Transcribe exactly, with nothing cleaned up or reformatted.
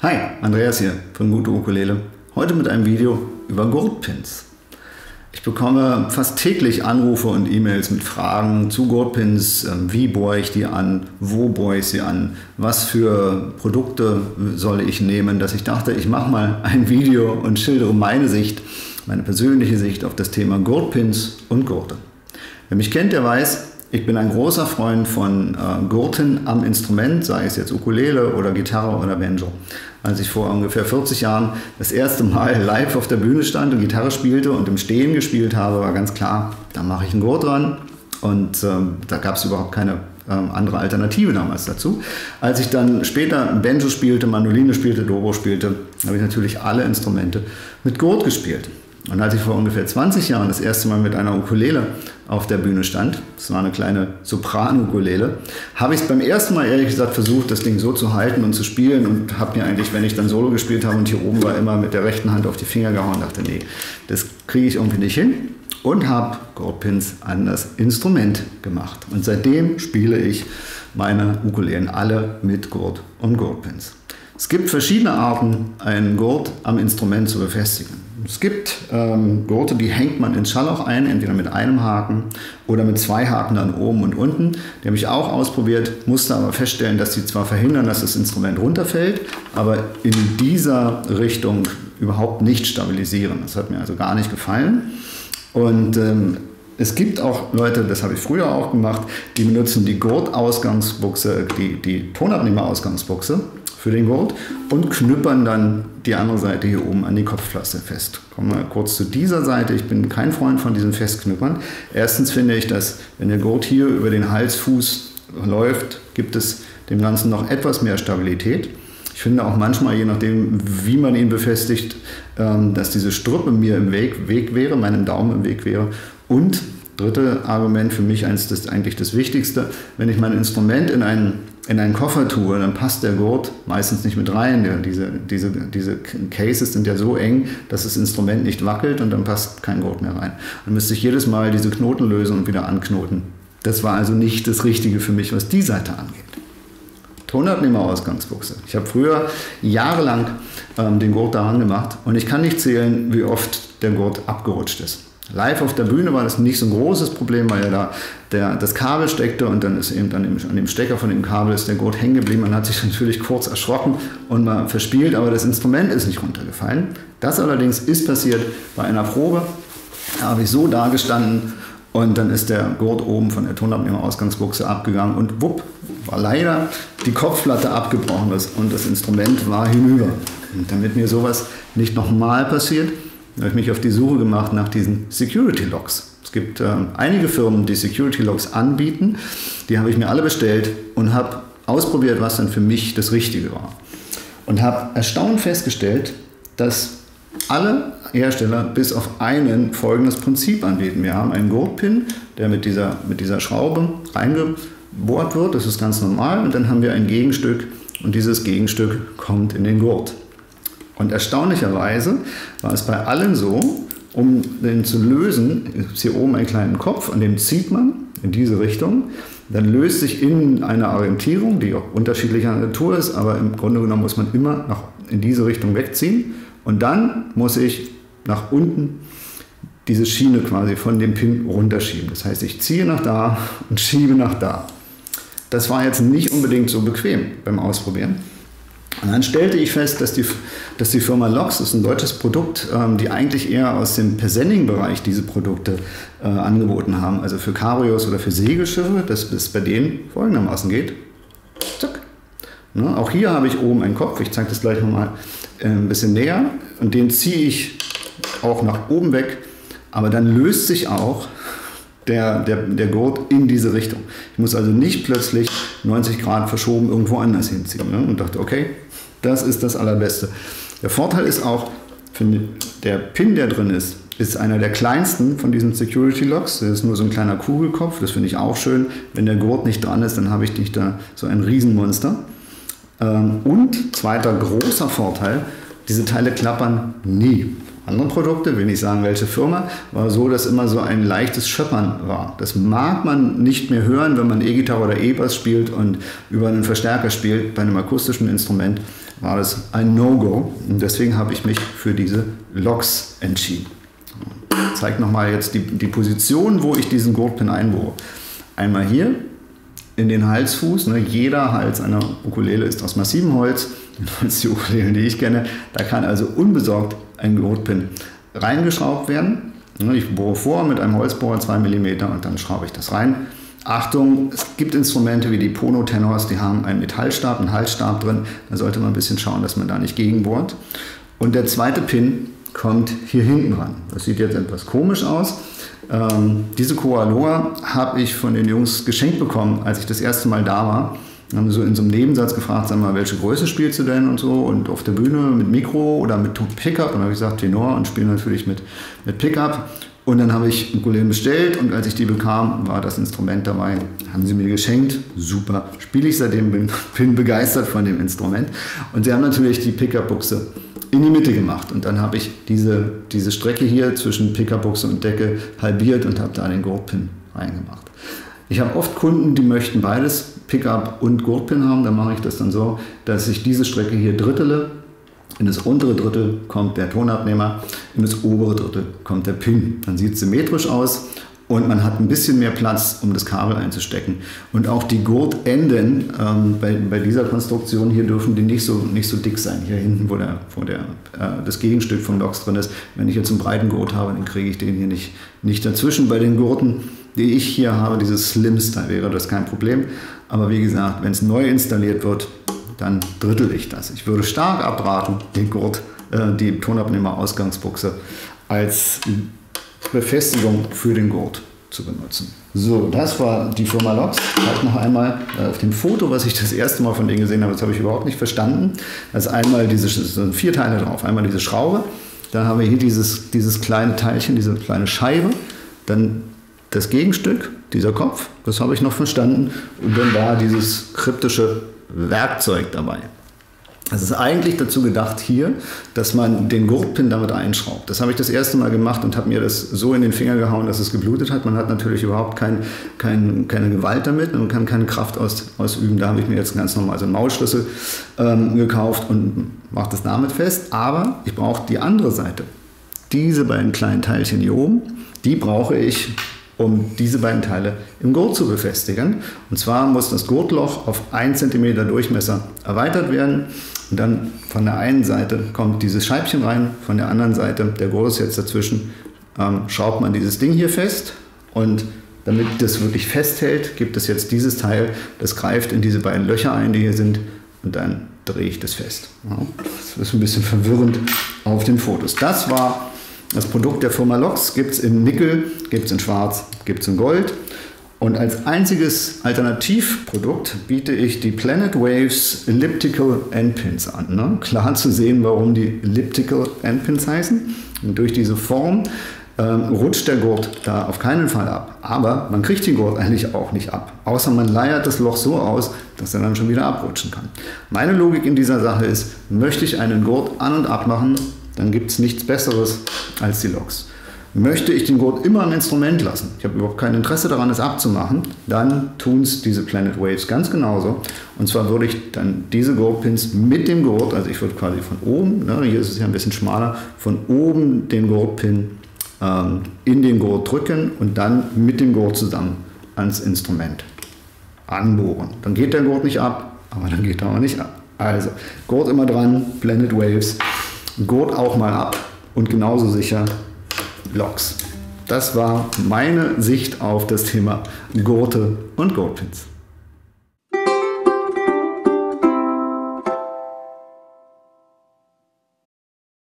Hi, Andreas hier von Gute Ukulele. Heute mit einem Video über Gurtpins. Ich bekomme fast täglich Anrufe und E-Mails mit Fragen zu Gurtpins. Wie bohre ich die an? Wo bohre ich sie an? Was für Produkte soll ich nehmen? Dass ich dachte, ich mache mal ein Video und schildere meine Sicht, meine persönliche Sicht auf das Thema Gurtpins und Gurte. Wer mich kennt, der weiß, ich bin ein großer Freund von äh, Gurten am Instrument, sei es jetzt Ukulele oder Gitarre oder Banjo. Als ich vor ungefähr vierzig Jahren das erste Mal live auf der Bühne stand und Gitarre spielte und im Stehen gespielt habe, war ganz klar, da mache ich einen Gurt dran. Und ähm, da gab es überhaupt keine ähm, andere Alternative damals dazu. Als ich dann später Banjo spielte, Mandoline spielte, Dobro spielte, habe ich natürlich alle Instrumente mit Gurt gespielt. Und als ich vor ungefähr zwanzig Jahren das erste Mal mit einer Ukulele auf der Bühne stand, das war eine kleine Sopran-Ukulele, habe ich es beim ersten Mal ehrlich gesagt versucht, das Ding so zu halten und zu spielen und habe mir eigentlich, wenn ich dann Solo gespielt habe und hier oben war, immer mit der rechten Hand auf die Finger gehauen und dachte, nee, das kriege ich irgendwie nicht hin und habe Gurtpins an das Instrument gemacht. Und seitdem spiele ich meine Ukulelen alle mit Gurt und Gurtpins. Es gibt verschiedene Arten, einen Gurt am Instrument zu befestigen. Es gibt ähm, Gurte, die hängt man ins Schalloch ein, entweder mit einem Haken oder mit zwei Haken dann oben und unten. Die habe ich auch ausprobiert, musste aber feststellen, dass die zwar verhindern, dass das Instrument runterfällt, aber in dieser Richtung überhaupt nicht stabilisieren. Das hat mir also gar nicht gefallen. Und ähm, es gibt auch Leute, das habe ich früher auch gemacht, die benutzen die Gurtausgangsbuchse, die, die Tonabnehmerausgangsbuchse für den Gurt und knüppern dann die andere Seite hier oben an die Kopfplatte fest. Kommen wir kurz zu dieser Seite. Ich bin kein Freund von diesen Festknüppern. Erstens finde ich, dass wenn der Gurt hier über den Halsfuß läuft, gibt es dem Ganzen noch etwas mehr Stabilität. Ich finde auch manchmal, je nachdem, wie man ihn befestigt, dass diese Strüppe mir im Weg, Weg wäre, meinem Daumen im Weg wäre. Und dritte Argument für mich, eins das eigentlich das Wichtigste, wenn ich mein Instrument in einen, in einen Koffer tue, dann passt der Gurt meistens nicht mit rein. Ja, diese, diese, diese Cases sind ja so eng, dass das Instrument nicht wackelt und dann passt kein Gurt mehr rein. Dann müsste ich jedes Mal diese Knoten lösen und wieder anknoten. Das war also nicht das Richtige für mich, was die Seite angeht. Tonabnehmerausgangsbuchse. Ich habe früher jahrelang ähm, den Gurt daran gemacht und ich kann nicht zählen, wie oft der Gurt abgerutscht ist. Live auf der Bühne war das nicht so ein großes Problem, weil ja da der, das Kabel steckte und dann ist eben an dem, an dem Stecker von dem Kabel ist der Gurt hängen geblieben. Man hat sich natürlich kurz erschrocken und mal verspielt, aber das Instrument ist nicht runtergefallen. Das allerdings ist passiert bei einer Probe. Da habe ich so da gestanden und dann ist der Gurt oben von der Tonabnehmerausgangsbuchse abgegangen und wupp, war leider die Kopfplatte abgebrochen und das Instrument war hinüber. Und damit mir sowas nicht nochmal passiert, habe ich mich auf die Suche gemacht nach diesen Security Locks. Es gibt äh, einige Firmen, die Security Locks anbieten. Die habe ich mir alle bestellt und habe ausprobiert, was dann für mich das Richtige war. Und habe erstaunt festgestellt, dass alle Hersteller bis auf einen folgendes Prinzip anbieten. Wir haben einen Gurtpin, der mit dieser, mit dieser Schraube reingebohrt wird. Das ist ganz normal. Und dann haben wir ein Gegenstück und dieses Gegenstück kommt in den Gurt. Und erstaunlicherweise war es bei allen so, um den zu lösen, ist hier oben ein kleinen Kopf, an dem zieht man in diese Richtung. Dann löst sich innen eine Orientierung, die auch unterschiedlicher Natur ist, aber im Grunde genommen muss man immer nach, in diese Richtung wegziehen. Und dann muss ich nach unten diese Schiene quasi von dem Pin runterschieben. Das heißt, ich ziehe nach da und schiebe nach da. Das war jetzt nicht unbedingt so bequem beim Ausprobieren. Und dann stellte ich fest, dass die, dass die Firma Lox, das ist ein deutsches Produkt, ähm, die eigentlich eher aus dem Presenning-Bereich diese Produkte äh, angeboten haben, also für Cabrios oder für Segelschiffe, dass es bei denen folgendermaßen geht. Zack. Ne, auch hier habe ich oben einen Kopf, ich zeige das gleich nochmal äh, ein bisschen näher, und den ziehe ich auch nach oben weg, aber dann löst sich auch Der, der, der Gurt in diese Richtung. Ich muss also nicht plötzlich neunzig Grad verschoben irgendwo anders hinziehen. Ne? Und dachte, okay, das ist das Allerbeste. Der Vorteil ist auch, der Pin, der drin ist, ist einer der kleinsten von diesen Security Locks. Das ist nur so ein kleiner Kugelkopf, das finde ich auch schön. Wenn der Gurt nicht dran ist, dann habe ich nicht da so ein Riesenmonster. Und zweiter großer Vorteil, diese Teile klappern nie. Andere Produkte, will nicht sagen welche Firma, war so, dass immer so ein leichtes Scheppern war. Das mag man nicht mehr hören, wenn man E-Gitarre oder E-Bass spielt und über einen Verstärker spielt bei einem akustischen Instrument. war das ein No-Go. Und deswegen habe ich mich für diese Loks entschieden. Ich zeige nochmal jetzt die, die Position, wo ich diesen Gurtpin einbohre. Einmal hier in den Halsfuß. Ne? Jeder Hals einer Ukulele ist aus massivem Holz. Das ist die Ukulele, die ich kenne. Da kann also unbesorgt ein Gurtpin reingeschraubt werden. Ich bohre vor mit einem Holzbohrer zwei Millimeter und dann schraube ich das rein. Achtung, es gibt Instrumente wie die Pono-Tenors, die haben einen Metallstab, einen Halsstab drin. Da sollte man ein bisschen schauen, dass man da nicht gegenbohrt. Und der zweite Pin kommt hier hinten ran. Das sieht jetzt etwas komisch aus. Ähm, diese Koaloa habe ich von den Jungs geschenkt bekommen, als ich das erste Mal da war. Dann haben sie so in so einem Nebensatz gefragt, sag mal, welche Größe spielst du denn und so, und auf der Bühne mit Mikro oder mit Pickup, und dann habe ich gesagt Tenor und spiele natürlich mit, mit Pickup. Und dann habe ich Ukulelen bestellt und als ich die bekam, war das Instrument dabei, haben sie mir geschenkt, super, spiele ich seitdem, bin, bin begeistert von dem Instrument. Und sie haben natürlich die Pickup-Buchse in die Mitte gemacht und dann habe ich diese, diese Strecke hier zwischen Pickup-Buchse und Decke halbiert und habe da den Gurtpin reingemacht. Ich habe oft Kunden, die möchten beides, Pickup und Gurtpin haben. Dann mache ich das dann so, dass ich diese Strecke hier drittele. In das untere Drittel kommt der Tonabnehmer, in das obere Drittel kommt der Pin. Dann sieht es symmetrisch aus und man hat ein bisschen mehr Platz, um das Kabel einzustecken. Und auch die Gurtenden ähm, bei, bei dieser Konstruktion hier dürfen die nicht so, nicht so dick sein. Hier hinten, wo, der, wo der, äh, das Gegenstück von Loks drin ist. Wenn ich jetzt einen breiten Gurt habe, dann kriege ich den hier nicht, nicht dazwischen. Bei den Gurten, die ich hier habe, dieses Slims, da wäre das kein Problem. Aber wie gesagt, wenn es neu installiert wird, dann drittel ich das. Ich würde stark abraten, den Gurt, äh, die Tonabnehmer-Ausgangsbuchse als Befestigung für den Gurt zu benutzen. So, das war die Firma Loks. Halt noch einmal äh, auf dem Foto, was ich das erste Mal von denen gesehen habe, das habe ich überhaupt nicht verstanden. Da ist einmal diese, das sind vier Teile drauf. Einmal diese Schraube, dann haben wir hier dieses, dieses kleine Teilchen, diese kleine Scheibe, dann das Gegenstück, dieser Kopf, das habe ich noch verstanden, und dann war dieses kryptische Werkzeug dabei. Es ist eigentlich dazu gedacht hier, dass man den Gurtpin damit einschraubt. Das habe ich das erste Mal gemacht und habe mir das so in den Finger gehauen, dass es geblutet hat. Man hat natürlich überhaupt kein, kein, keine Gewalt damit, man kann keine Kraft aus, ausüben. Da habe ich mir jetzt ganz normal so einen Maulschlüssel ähm, gekauft und mache das damit fest. Aber ich brauche die andere Seite. Diese beiden kleinen Teilchen hier oben, die brauche ich, um diese beiden Teile im Gurt zu befestigen. Und zwar muss das Gurtloch auf ein Zentimeter Durchmesser erweitert werden. Und dann von der einen Seite kommt dieses Scheibchen rein, von der anderen Seite, der Gurt ist jetzt dazwischen, ähm, schraubt man dieses Ding hier fest. Und damit das wirklich festhält, gibt es jetzt dieses Teil, das greift in diese beiden Löcher ein, die hier sind. Und dann drehe ich das fest. Ja, das ist ein bisschen verwirrend auf den Fotos. Das war das Produkt der Firma Loks, gibt es in Nickel, gibt es in Schwarz, gibt es in Gold. Und als einziges Alternativprodukt biete ich die Planet Waves Elliptical Endpins an. Ne? Klar zu sehen, warum die Elliptical Endpins heißen. Und durch diese Form ähm, rutscht der Gurt da auf keinen Fall ab. Aber man kriegt den Gurt eigentlich auch nicht ab. Außer man leiert das Loch so aus, dass er dann schon wieder abrutschen kann. Meine Logik in dieser Sache ist, möchte ich einen Gurt an- und abmachen, dann gibt es nichts Besseres als die Loks. Möchte ich den Gurt immer am Instrument lassen, ich habe überhaupt kein Interesse daran, es abzumachen, dann tun es diese Planet Waves ganz genauso. Und zwar würde ich dann diese Gurtpins mit dem Gurt, also ich würde quasi von oben, ne, hier ist es ja ein bisschen schmaler, von oben den Gurtpin ähm, in den Gurt drücken und dann mit dem Gurt zusammen ans Instrument anbohren. Dann geht der Gurt nicht ab, aber dann geht er auch nicht ab. Also Gurt immer dran, Planet Waves. Gurt auch mal ab und genauso sicher Loks. Das war meine Sicht auf das Thema Gurte und Gurtpins.